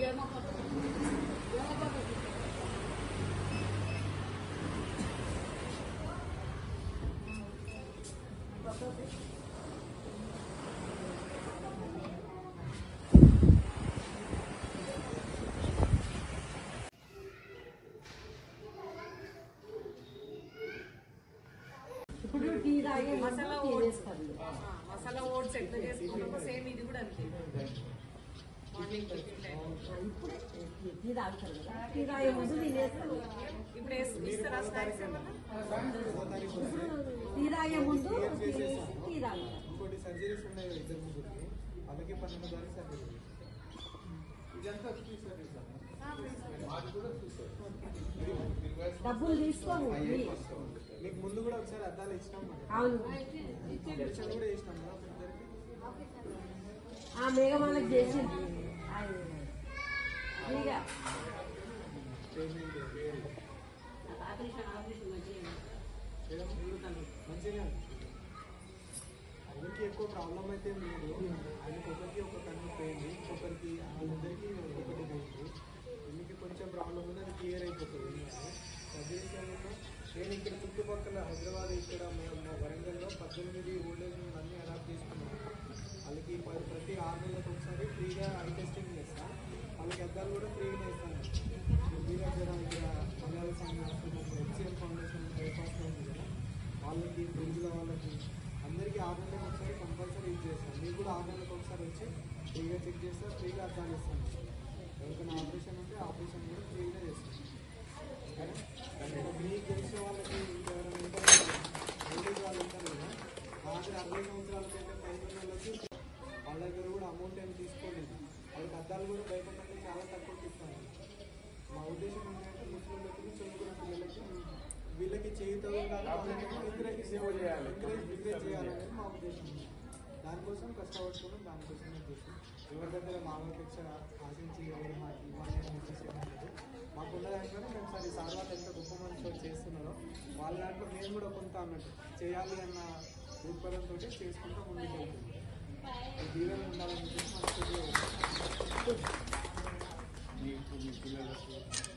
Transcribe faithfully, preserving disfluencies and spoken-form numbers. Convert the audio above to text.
Masala oats masala oats ఎట్లా చేసుకుంటామో same ఇది కూడా అంతే. మార్నింగ్ ఇప్పుడు ఇస్తారా స్నాక్స్ ఏమన్నా? టీ తాగే ముందు టీ తాగుతారు. ఇంకోటి సర్జరీస్ ఉన్నాయి కదా ఇద్దరు ముగ్గురికి, అలాగే పన్నెండు దానికి సర్జరీ. ఇదంతా డబ్బులు తీసుకోము. మీకు ముందు కూడా ఒకసారి అద్దాలు ఇచ్చినాం, అవును కూడా చేసినాం కదా ఇద్దరికి. ఆ మేఘమాలకు చేసింది మంచిగా ఆయనకి ఎక్కువ ప్రాబ్లం అయితే లేదు. ఆయనకి ఒకరికి ఒక కన్ను పోయింది, ఒకరికి అందరికీ ఒకటి పోయింది. దీనికి కొంచెం ప్రాబ్లం ఉంది, అది క్లియర్ అయిపోతుంది. సర్జరీస్ ఏమన్నా నేను ఇక్కడ చుట్టుపక్కల హైదరాబాద్ ఇక్కడ మేము వరంగల్లో పద్దెనిమిది ఓల్డేజ్ అన్నీ అడాప్ట్ చేసుకున్నాము. వాళ్ళకి ప్రతి ఆరు నెలలకు ఒకసారి ఫ్రీగా ఐ టెస్టింగ్ చేస్తాను. వాళ్ళకి అద్దాలు కూడా ఫ్రీగా ఇస్తాను. మీ దగ్గర ఇక్కడ మలయాళ సంఘ హెచ్సిఎం ఫౌండేషన్ బ్రేక్ఫాస్ట్ ఉంది కదా, వాళ్ళకి ఫ్రెండ్స్లో వాళ్ళకి అందరికీ ఆరు నెలలకు ఒకసారి కంపల్సరీ యూజ్ చేస్తాను. మీకు కూడా ఆరు నెలలకు ఒకసారి వచ్చి ఫ్రీగా చెక్ చేస్తారు, ఫ్రీగా అద్దాలు ఇస్తాను. ఎవరికైనా ఆపరేషన్ ఉంటే ఆపరేషన్ కూడా ఫ్రీగా చేస్తాను. మీకు తెలిసిన వాళ్ళకి ఎవరైనా ఉంటారు ఓల్డేజ్ వాళ్ళు ఉంటారు కదా, మా దగ్గర అరవై సంవత్సరాల కంటే పైన వాళ్ళకి వాళ్ళ దగ్గర కూడా అమౌంట్ ఏమి తీసుకోలేదు. వాళ్ళకి అద్దాలు కూడా బయట కంటే చాలా తక్కువకి ఇస్తాను. మా ఉద్దేశం ఏంటంటే ముస్లింలకి చదువుకున్న పిల్లలకి వీళ్ళకి చేయుతూ ఉండాలి, వాళ్ళకి ఎంకరేజ్ చేయాలి ఎంకరేజ్ ఎంకరేజ్ చేయాలనేది మా ఉద్దేశం. దానికోసం కష్టపడుతున్నాం, దానికోసమే చేస్తాం. ఎవరి దగ్గర మామూలుపేక్ష ఆశించి ఎవరు మాకు ఇవ్వాలి అని ఉద్దేశం లేదు. మాకున్న దాంట్లోనే మేము సరే సార్ వాళ్ళు ఎంత గొప్ప మనుషులు చేస్తున్నారో వాళ్ళ దాంట్లో మేము కూడా కొంత అన్నట్టు చేయాలి అన్న దృక్పథంతో చేసుకుంటూ ముందుకు వెళ్తుంది. దీవెన ఉండాలని చెప్పి మనకు